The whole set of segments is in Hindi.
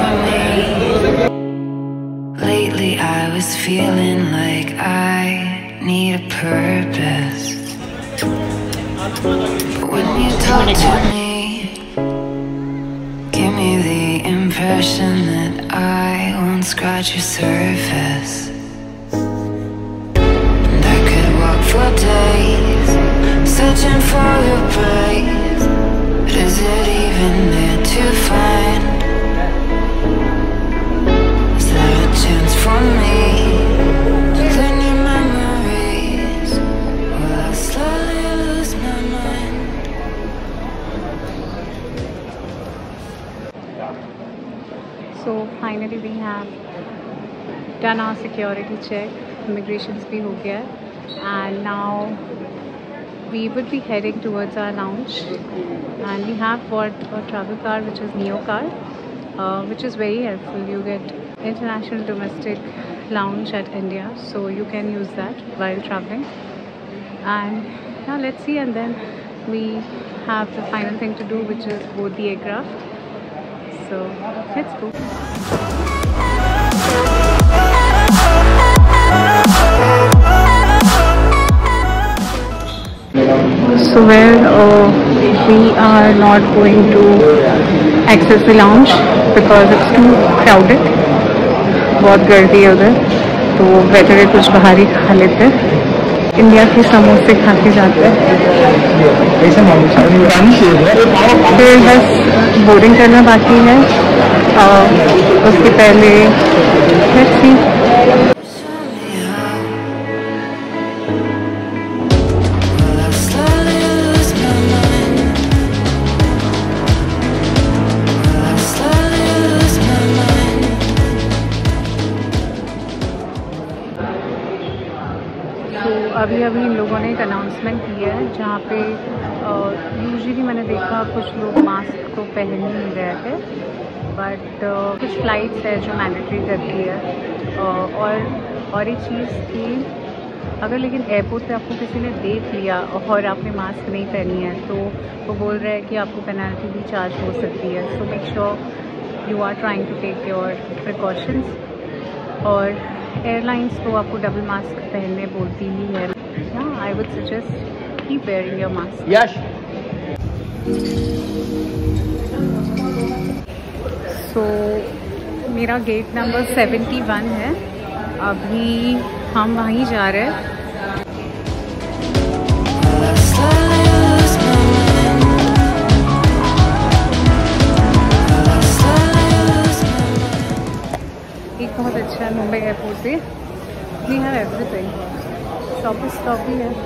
me. Lately I was feeling like I need a purpose, but when you talk to me, give me the impression that I won't scratch your surface. And I could walk for days, searching for your praise, but is it even there to find? Is there a chance for me to clean your memories? Will I slowly lose my mind? So finally we have done our security check, immigrations bhi ho gaya, and now we would be heading towards our lounge. And we have bought a travel card which is Neo card, which is very helpful. You get international domestic lounge at India, so you can use that while traveling. And now let's see, and then we have the final thing to do, which is board the aircraft. So let's go. So we are not going to access the lounge because it's too crowded. बहुत गर्दी है उधर, तो बेटर है कुछ बाहर ही खा लेते हैं. इंडिया के समोसे खा के जाते हैं. फिर बस बोर्डिंग करना बाकी है, उसके पहले लेट्स सी. अभी इन लोगों ने एक अनाउंसमेंट किया है जहाँ पे यूजुअली मैंने देखा कुछ लोग मास्क को पहन नहीं रहे थे, बट कुछ फ्लाइट्स है जो मैंडेटरी करती है. और एक चीज़ थी, अगर लेकिन एयरपोर्ट पे आपको किसी ने देख लिया और आपने मास्क नहीं पहनी है तो वो बोल रहा है कि आपको पेनल्टी भी चार्ज हो सकती है. So make sure you are trying to take your precautions. और एयरलाइंस तो आपको डबल मास्क पहनने बोलती ही है. I would suggest keep wearing your mask. Yes. So मेरा गेट नंबर 71 है. अभी हम वहीं जा रहे हैं. एक बहुत अच्छा है मुंबई एयरपोर्ट पे. We have everything. स्टॉप भी है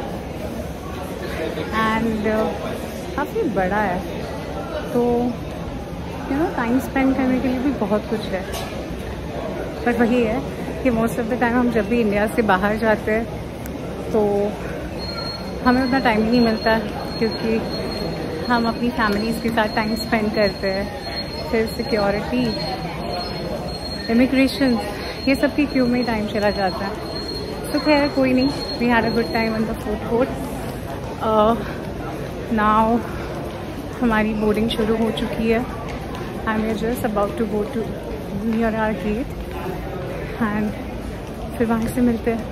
एंड काफ़ी बड़ा है, तो टाइम स्पेंड करने के लिए भी बहुत कुछ है. पर वही है कि मोस्ट ऑफ द टाइम हम जब भी इंडिया से बाहर जाते हैं तो हमें उतना टाइम ही नहीं मिलता, क्योंकि हम अपनी फैमिलीज़ के साथ टाइम स्पेंड करते हैं. फिर सिक्योरिटी, इमिग्रेशन, ये सब की क्यू में टाइम चला जाता है. तो खैर कोई नहीं, we had a good time on the food court. Now हमारी बोर्डिंग शुरू हो चुकी है and we are just about to go to near our gate and फिर वहाँ से मिलते हैं.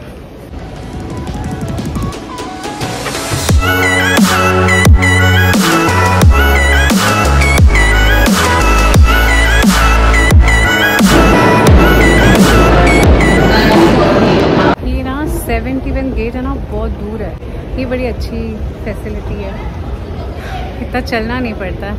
गेट है ना, बहुत दूर है. ये बड़ी अच्छी फैसिलिटी है, इतना चलना नहीं पड़ता.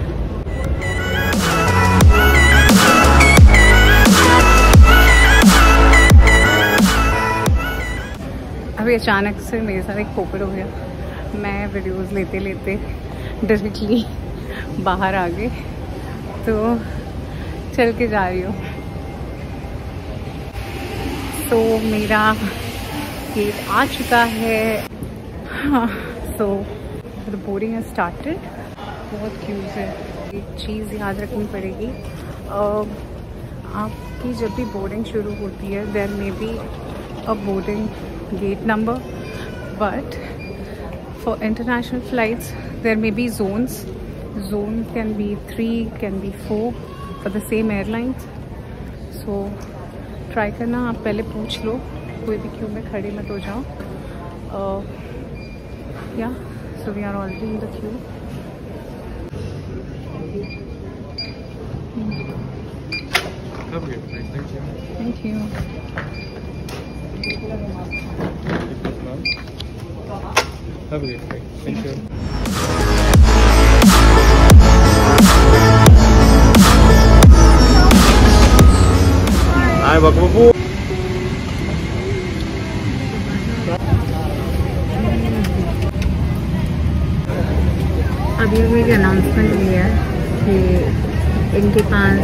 अभी अचानक से मेरे साथ एक पोपट हो गया. मैं वीडियोस लेते लेते डायरेक्टली बाहर आ गई, तो चल के जा रही हूँ. तो मेरा गेट आ चुका है. So the boarding has started. बहुत क्यूज है. एक चीज़ याद रखनी पड़ेगी, आपकी जब भी बोर्डिंग शुरू होती है there may be a boarding gate number, but for international flights there may be zones. Zone can be 3, can be 4. For the same airline. So try करना, आप पहले पूछ लो, कोई भी क्यू में खड़े मत हो जाओ। या so we are already in the queue. Have a good night. Thank you. Thank you. Have a good night. Thank you. Hi, welcome aboard. अभी एक अनाउंसमेंट हुई है कि इनके पास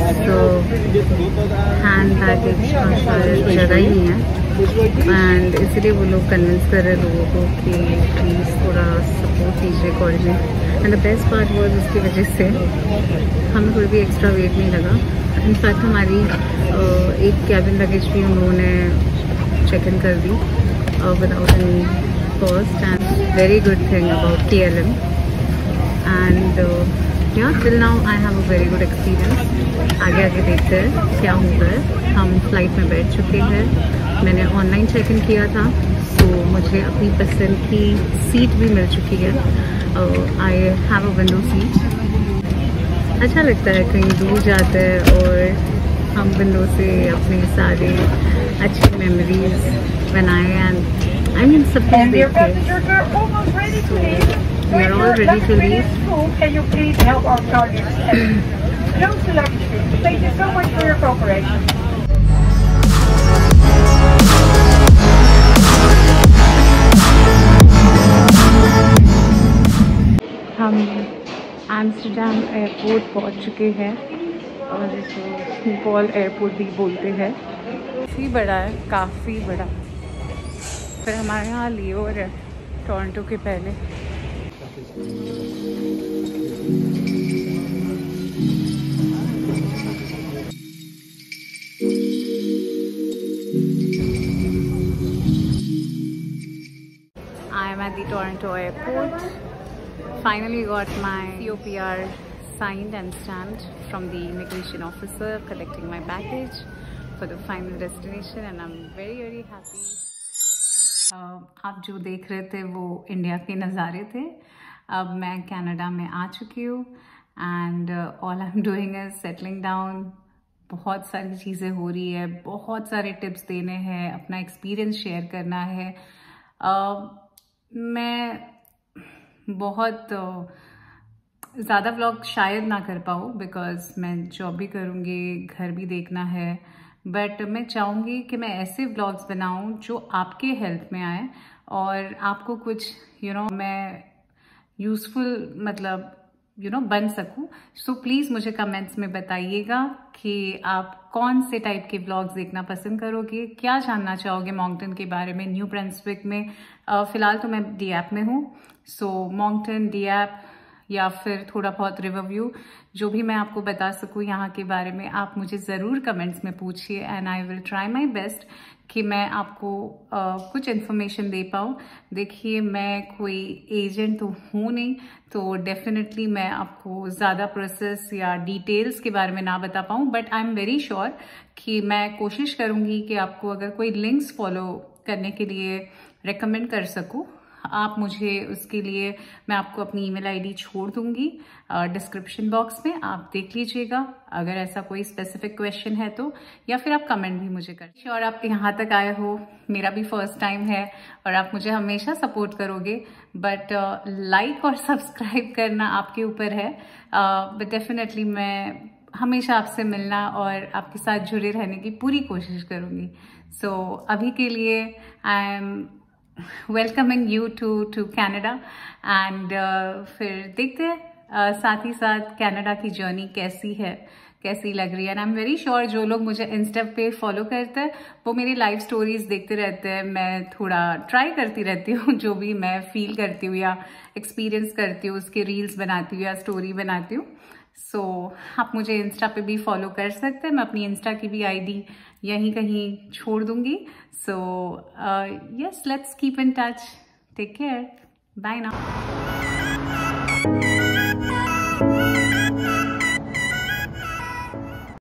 हैंड बैगेज जगह ही नहीं है, एंड इसलिए वो लोग कन्विंस कर रहे लोगों को कि प्लीज़ थोड़ा सपोर्ट कीजिए college. And the best part वो उसकी वजह से हमें कोई भी एक्स्ट्रा वेट नहीं लगा। इनफैक्ट हमारी एक कैबिन लगेज भी उन्होंने चेक इन कर दी without any cost, and very good thing about KLM। And till now I have a very good experience. आगे आगे देखते हैं क्या होता है। हम फ्लाइट में बैठ चुके हैं, मैंने ऑनलाइन चेक इन किया था, तो मुझे अपनी पसंद की सीट भी मिल चुकी है। I have a window seat. अच्छा लगता है कहीं दूर जाते हैं और हम विंडो से अपने सारे अच्छी मेमोरीज बनाए, एंड आई मीन सब कुछ देखते। We are all ready to leave. Can you please help our charges? Close to luggage. Thank you so much for your cooperation. हम एम्स्टर्डम एयरपोर्ट पहुंच चुके हैं, और जिसको स्कीपॉल एयरपोर्ट भी बोलते हैं। काफ़ी बड़ा है, काफ़ी बड़ा। फिर हमारे यहाँ लियोर है टोरंटो के पहले। I am at the Toronto airport. Finally got my COPR signed and stamped from the immigration officer collecting my baggage for the final destination, and I'm very happy. आप जो देख रहे थे वो इंडिया के नज़ारे थे। अब मैं कनाडा में आ चुकी हूँ, and all I am doing is settling down. बहुत सारी चीज़ें हो रही है, बहुत सारे टिप्स देने हैं, अपना एक्सपीरियंस शेयर करना है। मैं बहुत ज़्यादा व्लॉग शायद ना कर पाऊँ, बिकॉज़ मैं जॉब भी करूँगी, घर भी देखना है, बट मैं चाहूँगी कि मैं ऐसे व्लॉग्स बनाऊँ जो आपके हेल्प में आए और आपको कुछ मैं यूज़फुल मतलब बन सकूं। सो प्लीज़ मुझे कमेंट्स में बताइएगा कि आप कौन से टाइप के व्लॉग्स देखना पसंद करोगे, क्या जानना चाहोगे मॉन्कटन के बारे में। न्यू ब्रंसविक में फ़िलहाल तो मैं डीएप में हूँ, सो मॉन्कटन, डीएप या फिर थोड़ा बहुत रिवरव्यू, जो भी मैं आपको बता सकूँ यहाँ के बारे में, आप मुझे ज़रूर कमेंट्स में पूछिए, and I will try my best कि मैं आपको कुछ इन्फॉर्मेशन दे पाऊँ। देखिए, मैं कोई एजेंट तो हूँ नहीं, तो डेफिनेटली मैं आपको ज़्यादा प्रोसेस या डिटेल्स के बारे में ना बता पाऊँ, but I am very sure कि मैं कोशिश करूँगी कि आपको अगर कोई लिंक्स फॉलो करने के लिए रेकमेंड कर सकूँ, आप मुझे उसके लिए मैं आपको अपनी ईमेल आईडी छोड़ दूंगी डिस्क्रिप्शन बॉक्स में, आप देख लीजिएगा अगर ऐसा कोई स्पेसिफिक क्वेश्चन है तो, या फिर आप कमेंट भी मुझे कर। श्योर आप यहाँ तक आए हो, मेरा भी फर्स्ट टाइम है और आप मुझे हमेशा सपोर्ट करोगे, बट लाइक और सब्सक्राइब करना आपके ऊपर है। बट डेफिनेटली मैं हमेशा आपसे मिलना और आपके साथ जुड़े रहने की पूरी कोशिश करूँगी। सो अभी के लिए I am welcoming you to Canada, and फिर देखते हैं साथ ही साथ कनाडा की जर्नी कैसी है, कैसी लग रही है। And I am very sure जो लोग मुझे इंस्टा पे फॉलो करते हैं वो मेरी लाइव स्टोरीज देखते रहते हैं। मैं थोड़ा ट्राई करती रहती हूँ, जो भी मैं फील करती हूँ या एक्सपीरियंस करती हूँ उसके रील्स बनाती हूँ या स्टोरी बनाती हूँ। सो आप मुझे इंस्टा पे भी फॉलो कर सकते हैं, मैं अपनी इंस्टा की भी आईडी यहीं कहीं छोड़ दूंगी। So yes, let's keep in touch, take care, bye now.